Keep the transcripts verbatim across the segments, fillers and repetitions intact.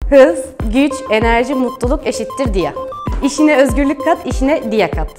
Hız, güç, enerji, mutluluk eşittir Dia. İşine özgürlük kat, işine Dia kat.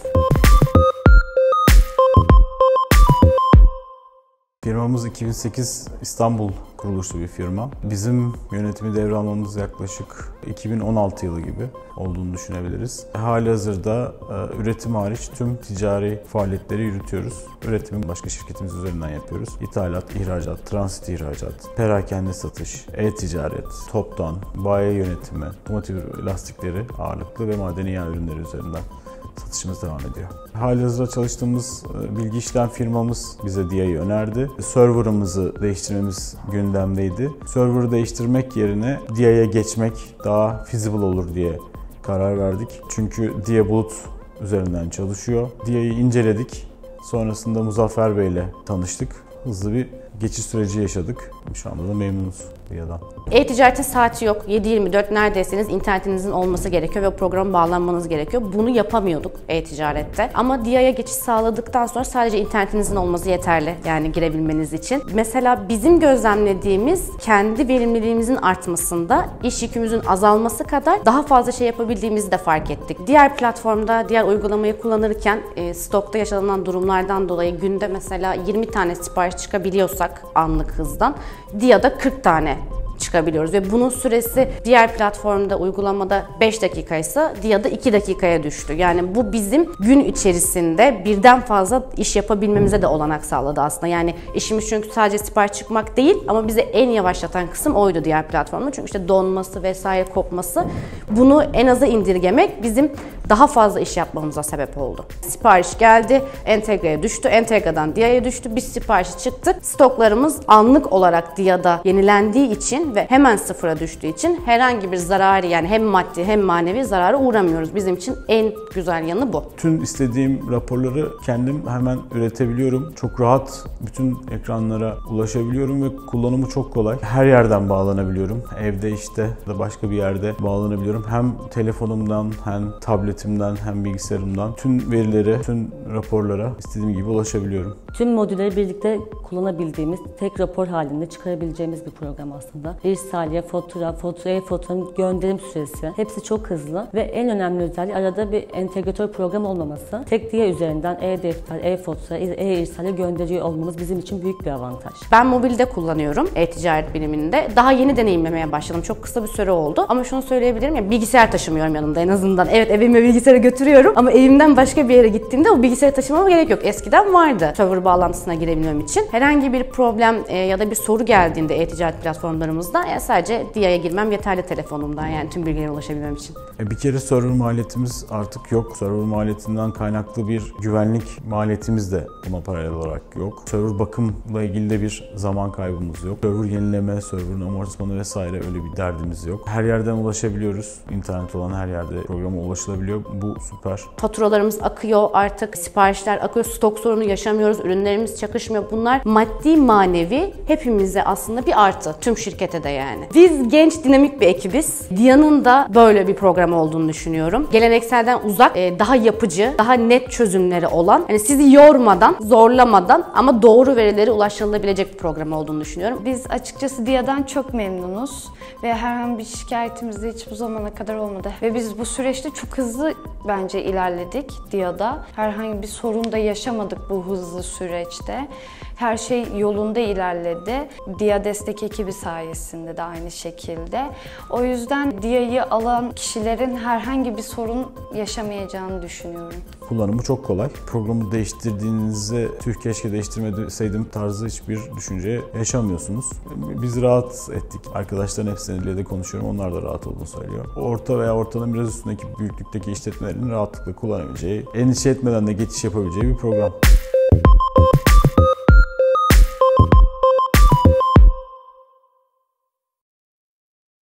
Firmamız iki bin sekiz İstanbul kuruluşlu bir firma. Bizim yönetimi devralmamız yaklaşık iki bin on altı yılı gibi olduğunu düşünebiliriz. Halihazırda e, üretim hariç tüm ticari faaliyetleri yürütüyoruz. Üretimi başka şirketimiz üzerinden yapıyoruz. İthalat, ihracat, transit ihracat, perakende satış, e-ticaret, toptan, bayi yönetimi, otomotiv lastikleri ağırlıklı ve madeni yağ ürünleri üzerinden satışımız devam ediyor. Halihazırda çalıştığımız bilgi işlem firmamız bize Dia'yı önerdi. Server'ımızı değiştirmemiz gündemdeydi. Server'ı değiştirmek yerine Dia'ya geçmek daha feasible olur diye karar verdik. Çünkü Dia bulut üzerinden çalışıyor. Dia'yı inceledik. Sonrasında Muzaffer Bey ile tanıştık. Hızlı bir geçiş süreci yaşadık. Şu anda da memnunuz Dia'dan. E-ticaretin saati yok. yedi yirmi dört neredeyseniz internetinizin olması gerekiyor ve o programa bağlanmanız gerekiyor. Bunu yapamıyorduk e-ticarette. Ama Dia'ya geçiş sağladıktan sonra sadece internetinizin olması yeterli. Yani girebilmeniz için. Mesela bizim gözlemlediğimiz kendi verimliliğimizin artmasında iş yükümüzün azalması kadar daha fazla şey yapabildiğimizi de fark ettik. Diğer platformda, diğer uygulamayı kullanırken e, stokta yaşanan durumlardan dolayı günde mesela yirmi tane sipariş çıkabiliyorsak anlık hızdan, Dia'da kırk tane çıkabiliyoruz ve bunun süresi diğer platformda, uygulamada beş dakikaysa Dia'da iki dakikaya düştü. Yani bu bizim gün içerisinde birden fazla iş yapabilmemize de olanak sağladı aslında. Yani işimiz çünkü sadece sipariş çıkmak değil ama bize en yavaşlatan kısım oydu diğer platformda. Çünkü işte donması vesaire kopması, bunu en aza indirgemek bizim daha fazla iş yapmamıza sebep oldu. Sipariş geldi, entegreye düştü, entegradan Dia'ya düştü, biz siparişi çıktık. Stoklarımız anlık olarak Dia'da yenilendiği için ve hemen sıfıra düştüğü için herhangi bir zararı, yani hem maddi hem manevi zarara uğramıyoruz. Bizim için en güzel yanı bu. Tüm istediğim raporları kendim hemen üretebiliyorum. Çok rahat bütün ekranlara ulaşabiliyorum ve kullanımı çok kolay. Her yerden bağlanabiliyorum. Evde, işte da başka bir yerde bağlanabiliyorum. Hem telefonumdan hem tabletimden hem bilgisayarımdan tüm verilere, tüm raporlara istediğim gibi ulaşabiliyorum. Tüm modülleri birlikte kullanabildiğimiz, tek rapor halinde çıkarabileceğimiz bir program aslında. İrsaliye, fatura, faturaya faturanın gönderim süresi hepsi çok hızlı ve en önemli özelliği arada bir entegratör program olmaması. Tek Dia üzerinden e-defter, e-fatura, e-irsaliye gönderiyor olmamız bizim için büyük bir avantaj. Ben mobilde kullanıyorum e-ticaret biriminde. Daha yeni deneyimlemeye başladım. Çok kısa bir süre oldu ama şunu söyleyebilirim ya, bilgisayar taşımıyorum yanımda en azından. Evet, evime bilgisayarı götürüyorum ama evimden başka bir yere gittiğimde o bilgisayarı taşımama gerek yok. Eskiden vardı server bağlantısına girebilmem için. Herhangi bir problem e, ya da bir soru geldiğinde e-ticaret platformlarımızda yani sadece Dia'ya girmem yeterli telefonumdan, yani tüm bilgilere ulaşabilmem için. Bir kere server maliyetimiz artık yok. Server maliyetinden kaynaklı bir güvenlik maliyetimiz de buna paralel olarak yok. Server bakımla ilgili de bir zaman kaybımız yok. Server yenileme, server'ın amortismanı vesaire öyle bir derdimiz yok. Her yerden ulaşabiliyoruz. İnternet olan her yerde programa ulaşılabiliyor. Bu süper. Faturalarımız akıyor artık, siparişler akıyor, stok sorunu yaşamıyoruz, ürünlerimiz çakışmıyor. Bunlar maddi manevi hepimize aslında bir artı. Tüm şirkete de yani. Biz genç, dinamik bir ekibiz. Dia'nın da böyle bir program olduğunu düşünüyorum. Gelenekselden uzak, daha yapıcı, daha net çözümleri olan, yani sizi yormadan, zorlamadan ama doğru verilere ulaşılabilecek bir program olduğunu düşünüyorum. Biz açıkçası Dia'dan çok memnunuz ve herhangi bir şikayetimiz de hiç bu zamana kadar olmadı. Ve biz bu süreçte çok hızlı bence ilerledik Dia'da. Herhangi bir sorun da yaşamadık bu hızlı süreçte. Her şey yolunda ilerledi. Dia destek ekibi sayesinde de aynı şekilde. O yüzden Dia'yı alan kişilerin herhangi bir sorun yaşamayacağını düşünüyorum. Kullanımı çok kolay. Programı değiştirdiğinizde tüh keşke değiştirmeseydim tarzı hiçbir düşünce yaşamıyorsunuz. Biz rahat ettik. Arkadaşların hepsiyle de konuşuyorum. Onlar da rahat olduğunu söylüyor. Orta veya ortalığın biraz üstündeki büyüklükteki işletmelerin rahatlıkla kullanabileceği, endişe etmeden de geçiş yapabileceği bir program.